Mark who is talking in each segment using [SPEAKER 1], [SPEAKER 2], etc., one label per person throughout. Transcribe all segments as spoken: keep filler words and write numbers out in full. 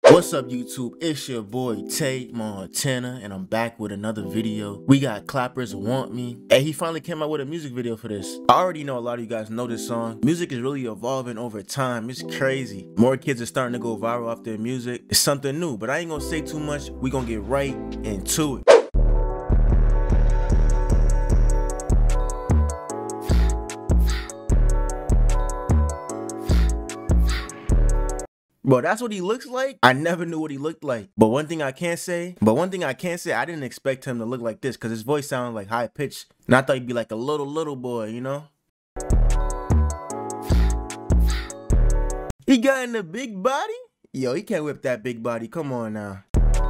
[SPEAKER 1] What's up YouTube, it's your boy Tay Montana and I'm back with another video. We got Clappers Want Me. Hey, he finally came out with a music video for this. I already know a lot of you guys know this song. Music is really evolving over time. It's crazy. More kids are starting to go viral off their music. It's something new, but I ain't gonna say too much. We gonna get right into it. Bro, that's what he looks like? I never knew what he looked like. But one thing I can't say, but one thing I can't say, I didn't expect him to look like this because his voice sounded like high pitched. And I thought he'd be like a little, little boy, you know? He got in a big body? Yo, he can't whip that big body. Come on now.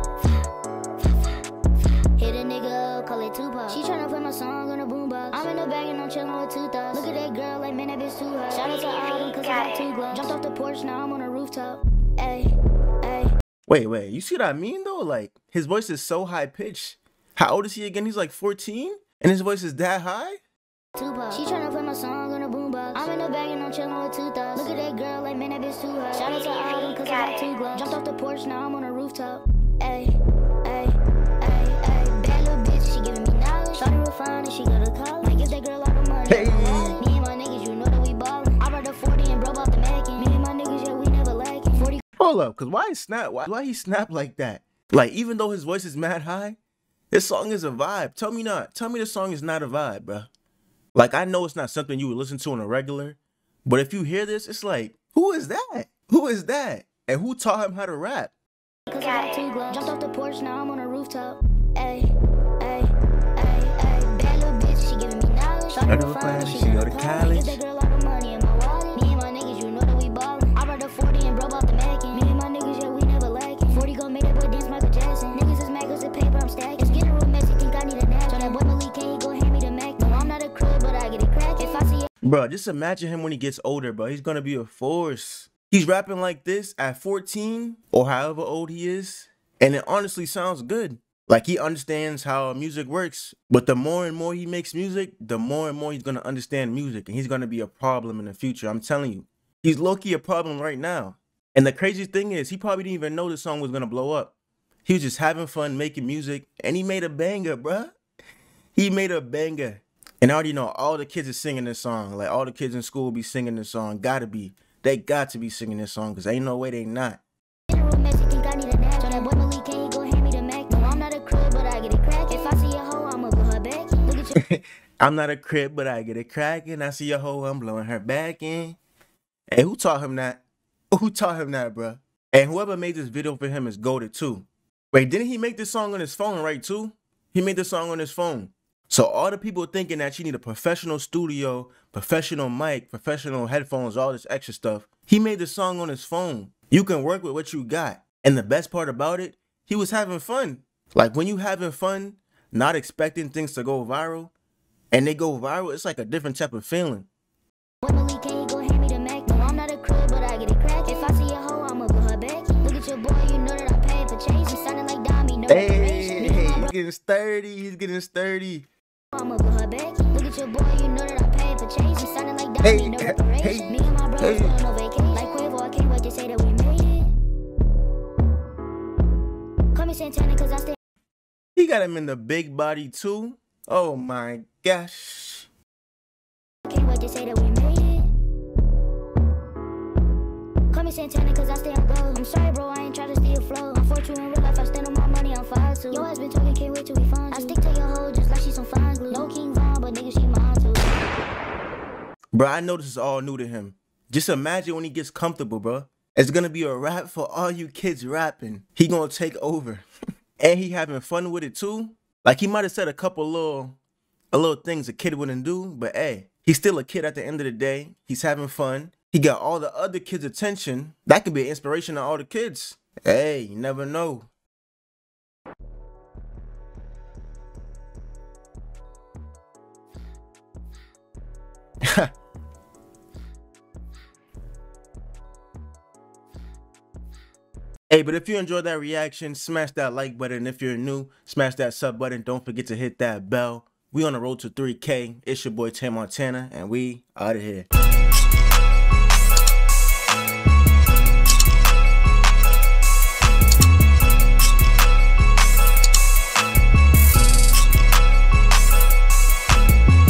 [SPEAKER 2] Hit a nigga, call it Tupac. She tryna play my song on a boombox. I'm in the bag and I'm chillin' with two thoughts. Look at that girl, like man, that bitch too hot. Shout out to Autumn, cause I got two gloves. Jumped off the porch, now I'm on a rooftop. Ay, ay.
[SPEAKER 1] Wait, wait, you see what I mean though? Like, his voice is so high pitched. How old is he again? He's like fourteen? And his voice is that high?
[SPEAKER 2] Tupac. She tryna play my song on a boombox. I'm in the bag and I'm chillin' with two thoughts. Look at that girl, like man, that bitch too hot. Shout out to Autumn, cause I got two gloves. Jumped off the porch, now I'm on a rooftop. Ay, ay, ay, ay. Bad little bitch, she giving me knowledge. Shawty real fine and she go to college. Might give that girl all the money.
[SPEAKER 1] Hey.
[SPEAKER 2] Me and my niggas, you know that we ballin'. I brought the forty and broke off the Mackin. Me and my niggas, yeah, we never lacking. forty.
[SPEAKER 1] Hold up, cause why he snap? Why, why he snap like that? Like, even though his voice is mad high, this song is a vibe. Tell me not. Tell me the song is not a vibe, bro. Like, I know it's not something you would listen to on a regular, but if you hear this, it's like, who is that? Who is that? And who taught him how to rap?
[SPEAKER 2] Cause I got two gloves. Jumped off the porch, now I'm on a rooftop. Ay, ay, ay, ay. Bad little bitch, she giving me knowledge. Shawty real fine and she go to college. Give that girl all the money in my wallet. Me and my niggas, you know that we ballin'. I brought the forty and broke off the Mackin. Me and my niggas, yeah, we never lacking. forty gon' make that boy dance Michael Jackson. Niggas is mad cause the paper I'm stacking. It's getting real messy, think I need a nap. So that boy Malik can't go hand me the Mac. No, I'm not a crib, but I get it cracked. If I see it.
[SPEAKER 1] Bro, just imagine him when he gets older, bro. He's gonna be a force. He's rapping like this at fourteen or however old he is, and it honestly sounds good. Like, he understands how music works, but the more and more he makes music, the more and more he's gonna understand music, and he's gonna be a problem in the future. I'm telling you, he's low-key a problem right now. And the craziest thing is, he probably didn't even know the song was gonna blow up. He was just having fun making music, and he made a banger, bruh. He made a banger. And I already know all the kids are singing this song. Like, all the kids in school be singing this song. Gotta be. They got to be singing this song, because ain't no way they not. I'm not a crib, but I get it cracking. I see a hoe, I'm blowing her back in. Hey, who taught him that? Who taught him that, bro? And whoever made this video for him is goated too. Wait, didn't he make this song on his phone, right, too? He made this song on his phone. So all the people thinking that you need a professional studio, professional mic, professional headphones, all this extra stuff, he made the song on his phone. You can work with what you got. And the best part about it, he was having fun. Like, when you having fun, not expecting things to go viral, and they go viral, it's like a different type of feeling. Hey, he's getting sturdy, he's getting sturdy.
[SPEAKER 2] I'ma blow her back. Look at your boy, you know that I paid for chase. You sounding like
[SPEAKER 1] Hey,
[SPEAKER 2] Dommy, no
[SPEAKER 1] hey,
[SPEAKER 2] reparation. Me and my bros
[SPEAKER 1] hey.
[SPEAKER 2] going on vacation. Like Quavo, I can't wait to say that we made it. Call me Santana cause I stay.
[SPEAKER 1] He got him in the big body too. Oh my gosh.
[SPEAKER 2] I can't wait to say that we made it. Call me Santana cause I stay on go. I'm sorry bro, I ain't try to steal flow. I'm fortunate in real life, I stand on my money, I'm five too. Yo ass been talking, can't wait till we find you. I stick to your hoe just like she's some fine glue. No King Von, but nigga she mine too.
[SPEAKER 1] Bro, I know this is all new to him. Just imagine when he gets comfortable, bro. It's gonna be a rap for all you kids rapping. He gonna take over. And he having fun with it too. Like, he might have said a couple little, a little things a kid wouldn't do, but hey, he's still a kid at the end of the day. He's having fun. He got all the other kids' attention. That could be an inspiration to all the kids. Hey, you never know. Hey, but if you enjoyed that reaction, smash that like button. If you're new, smash that sub button. Don't forget to hit that bell. We on the road to three K. It's your boy Tay Montana, and we out of here.